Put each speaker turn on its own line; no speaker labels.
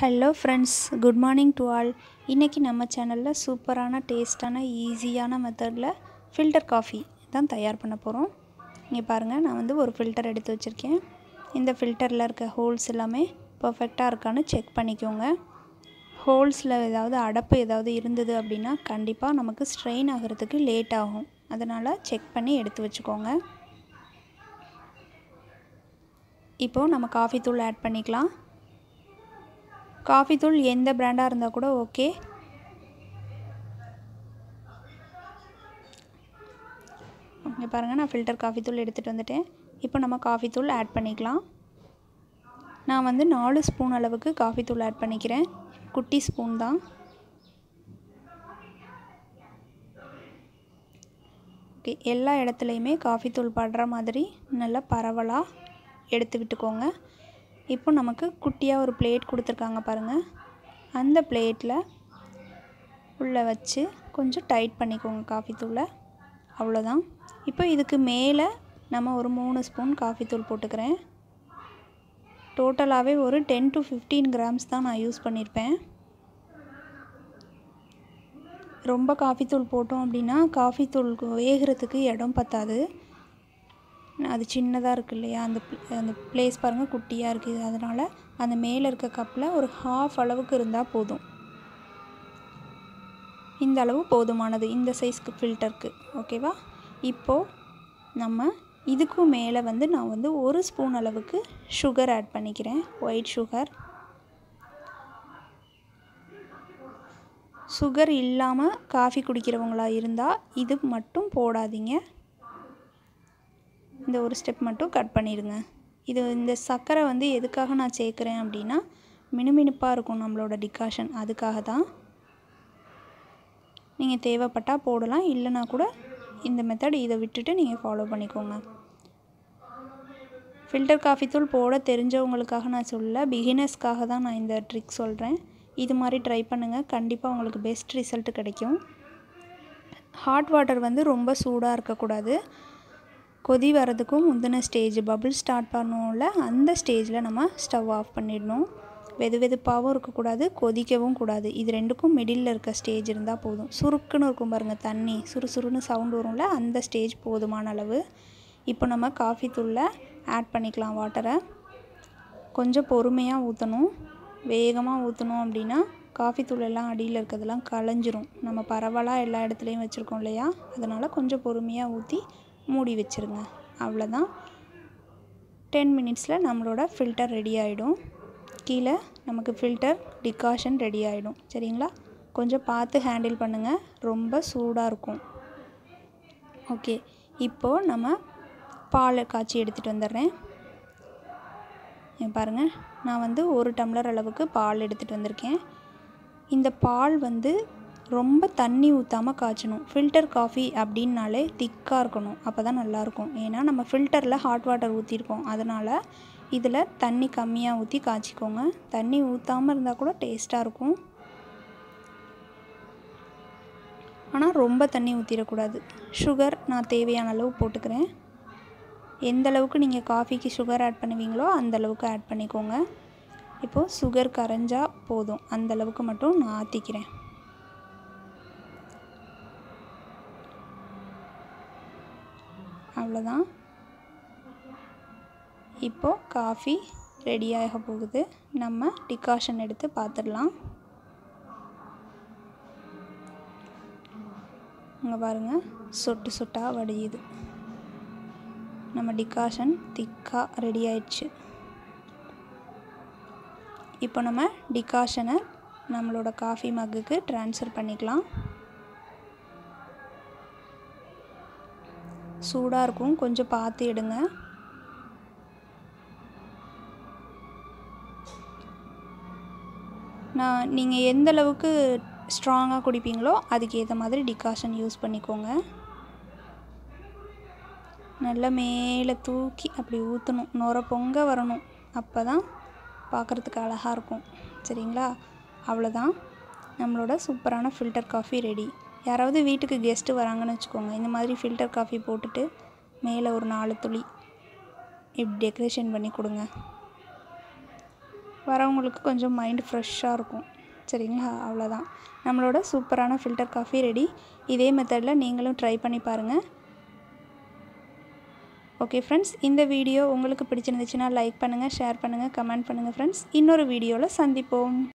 Hello friends, good morning to all. இன்றைக்கி நம்ம சேனலில் சூப்பரான டேஸ்ட்டான ஈஸியான மெத்தடில் ஃபில்டர் காஃபி தான் தயார் பண்ண போகிறோம். இங்கே பாருங்கள், நான் வந்து ஒரு ஃபில்டர் எடுத்து வச்சுருக்கேன். இந்த ஃபில்டரில் இருக்க ஹோல்ஸ் எல்லாமே பர்ஃபெக்டாக இருக்கான்னு செக் பண்ணிக்கோங்க. ஹோல்ஸில் ஏதாவது அடைப்பு ஏதாவது இருந்தது அப்படின்னா கண்டிப்பாக நமக்கு ஸ்ட்ரெயின் ஆகிறதுக்கு லேட் ஆகும். அதனால் செக் பண்ணி எடுத்து வச்சுக்கோங்க. இப்போது நம்ம காஃபி தூள் ஆட் பண்ணிக்கலாம். காஃபி தூள் எந்த பிராண்டாக இருந்தால் கூட ஓகே. இங்கே பாருங்கள், நான் ஃபில்டர் காஃபி தூள் எடுத்துகிட்டு வந்துட்டேன். இப்போ நம்ம காஃபி தூள் ஆட் பண்ணிக்கலாம். நான் வந்து 4 ஸ்பூன் அளவுக்கு காஃபி தூள் ஆட் பண்ணிக்கிறேன். குட்டி ஸ்பூன் தான். ஓகே, எல்லா இடத்துலையுமே காஃபி தூள் படுற மாதிரி நல்லா பரவலாக எடுத்து விட்டுக்கோங்க. இப்போ நமக்கு குட்டியாக ஒரு பிளேட் கொடுத்துருக்காங்க பாருங்கள். அந்த பிளேட்டில் உள்ளே வச்சு கொஞ்சம் டைட் பண்ணிக்கோங்க காஃபி தூளை. அவ்வளோதான். இப்போ இதுக்கு மேலே நம்ம ஒரு 3 ஸ்பூன் காஃபி தூள் போட்டுக்கிறேன். டோட்டலாகவே ஒரு 10 to 15 கிராம்ஸ் தான் நான் யூஸ் பண்ணியிருப்பேன். ரொம்ப காஃபி தூள் போட்டோம் அப்படின்னா காஃபி தூள் வேகிறதுக்கு இடம் பத்தாது. அது சின்னதாக இருக்குது இல்லையா, அந்த ப்ளேஸ் பாருங்கள் குட்டியாக இருக்குது. அதனால் அந்த மேலே இருக்க கப்பில் ஒரு ஹாஃப் அளவுக்கு இருந்தால் போதும். இந்த அளவு போதுமானது இந்த சைஸ்க்கு ஃபில்டருக்கு. ஓகேவா? இப்போது நம்ம இதுக்கும் மேலே வந்து நான் வந்து 1 ஸ்பூன் அளவுக்கு சுகர் ஆட் பண்ணிக்கிறேன். White sugar. சுகர் இல்லாமல் காஃபி குடிக்கிறவங்களா இருந்தால் இது மட்டும் போடாதீங்க. இந்த ஒரு ஸ்டெப் மட்டும் கட் பண்ணிடுங்க. இந்த சர்க்கரை வந்து எதுக்காக நான் சேர்க்குறேன் அப்படின்னா மினுமினுப்பாக இருக்கும் நம்மளோட டிகாஷன். அதுக்காக தான். நீங்கள் தேவைப்பட்டால் போடலாம், இல்லைனா கூட இந்த மெத்தட் இதை விட்டுட்டு நீங்கள் ஃபாலோ பண்ணிக்கோங்க. ஃபில்டர் காஃபி தூள் போட தெரிஞ்சவங்களுக்காக நான் சொல்லலை, பிகினர்ஸ்க்காக தான் நான் இந்த ட்ரிக் சொல்கிறேன். இது மாதிரி ட்ரை பண்ணுங்கள், கண்டிப்பாக உங்களுக்கு பெஸ்ட் ரிசல்ட் கிடைக்கும். ஹாட் வாட்டர் வந்து ரொம்ப சூடாக இருக்கக்கூடாது. கொதி வரதுக்கும் முந்தின ஸ்டேஜ், பபிள் ஸ்டார்ட் பண்ணுவோம்ல, அந்த ஸ்டேஜில் நம்ம ஸ்டவ் ஆஃப் பண்ணிடணும். வெதுவெதுப்பாகவும் இருக்கக்கூடாது, கொதிக்கவும் கூடாது. இது ரெண்டுக்கும் மிடில் இருக்க ஸ்டேஜ் இருந்தால் போதும். சுருக்குன்னு இருக்கும் பாருங்கள், தண்ணி சுறுசுறுன்னு சவுண்டு வரும்ல, அந்த ஸ்டேஜ் போதுமான அளவு. இப்போ நம்ம காஃபி தூளில் ஆட் பண்ணிக்கலாம் வாட்டரை. கொஞ்சம் பொறுமையாக ஊற்றணும். வேகமாக ஊற்றணும் அப்படின்னா காஃபி தூள் எல்லாம் அடியில் இருக்கிறதெல்லாம் கலைஞ்சிரும். நம்ம பரவலாக எல்லா இடத்துலையும் வச்சுருக்கோம் இல்லையா, அதனால் கொஞ்சம் பொறுமையாக ஊற்றி மூடி வச்சுருங்க. அவ்வளோதான். 10 மினிட்ஸில் நம்மளோட ஃபில்டர் ரெடி ஆகிடும். கீழே நமக்கு ஃபில்டர் டிகாஷன் ரெடி ஆகிடும். சரிங்களா? கொஞ்சம் பார்த்து ஹேண்டில் பண்ணுங்கள், ரொம்ப சூடாக இருக்கும். ஓகே, இப்போது நம்ம பால் காய்ச்சி எடுத்துகிட்டு வந்துடுறேன். பாருங்கள், நான் வந்து 1 டம்ளர் அளவுக்கு பால் எடுத்துகிட்டு வந்திருக்கேன். இந்த பால் வந்து ரொம்ப தண்ணி ஊற்றாமல் காய்ச்சணும். ஃபில்டர் காஃபி அப்படின்னாலே திக்காக இருக்கணும், அப்போ தான் நல்லாயிருக்கும். ஏன்னா நம்ம ஃபில்டரில் ஹாட் வாட்டர் ஊற்றிருக்கோம். அதனால் இதில் தண்ணி கம்மியாக ஊற்றி காய்ச்சிக்கோங்க. தண்ணி ஊற்றாமல் இருந்தால் கூட டேஸ்ட்டாக இருக்கும். ஆனால் ரொம்ப தண்ணி ஊற்றிடக்கூடாது. சுகர் நான் தேவையான அளவு போட்டுக்கிறேன். எந்த அளவுக்கு நீங்கள் காஃபிக்கு சுகர் ஆட் பண்ணுவீங்களோ அந்த அளவுக்கு ஆட் பண்ணிக்கோங்க. இப்போது சுகர் கரைஞ்சால் போதும், அந்த அளவுக்கு மட்டும் நான் ஆற்றிக்கிறேன். அவ்வளோதான். இப்போது காஃபி ரெடியாக போகுது. நம்ம டிகாஷன் எடுத்து பார்த்துடலாம். இங்கே பாருங்கள், சொட்டு சொட்டாக வடியுது. நம்ம டிகாஷன் திக்காக ரெடி ஆயிடுச்சு. இப்போ நம்ம டிகாஷனை நம்மளோட காஃபி மக்குக்கு ட்ரான்ஸ்ஃபர் பண்ணிக்கலாம். சூடாக இருக்கும், கொஞ்சம் பார்த்து எடுங்க. நீங்கள் எந்த அளவுக்கு ஸ்ட்ராங்காக குடிப்பீங்களோ அதுக்கு ஏற்ற மாதிரி டிகாஷன் யூஸ் பண்ணிக்கோங்க. நல்லா மேலே தூக்கி அப்படி ஊற்றணும், நுர பொங்க வரணும். அப்போ தான் பார்க்குறதுக்கு அழகாக இருக்கும். சரிங்களா? அவ்வளோதான், நம்மளோட சூப்பரான ஃபில்டர் காஃபி ரெடி. யாராவது வீட்டுக்கு கெஸ்ட்டு வராங்கன்னு வச்சுக்கோங்க, இந்த மாதிரி ஃபில்டர் காஃபி போட்டுட்டு மேலே ஒரு 4 துளி இப்படி டெக்கரேஷன் பண்ணி கொடுங்க. வரவங்களுக்கு கொஞ்சம் மைண்ட் ஃப்ரெஷ்ஷாக இருக்கும். சரிங்களா? அவ்வளோதான், நம்மளோட சூப்பரான ஃபில்டர் காஃபி ரெடி. இதே மெத்தடில் நீங்களும் ட்ரை பண்ணி பாருங்கள். ஓகே ஃப்ரெண்ட்ஸ், இந்த வீடியோ உங்களுக்கு பிடிச்சிருந்துச்சுன்னா லைக் பண்ணுங்கள், ஷேர் பண்ணுங்கள், கமெண்ட் பண்ணுங்கள் ஃப்ரெண்ட்ஸ். இன்னொரு வீடியோவில் சந்திப்போம்.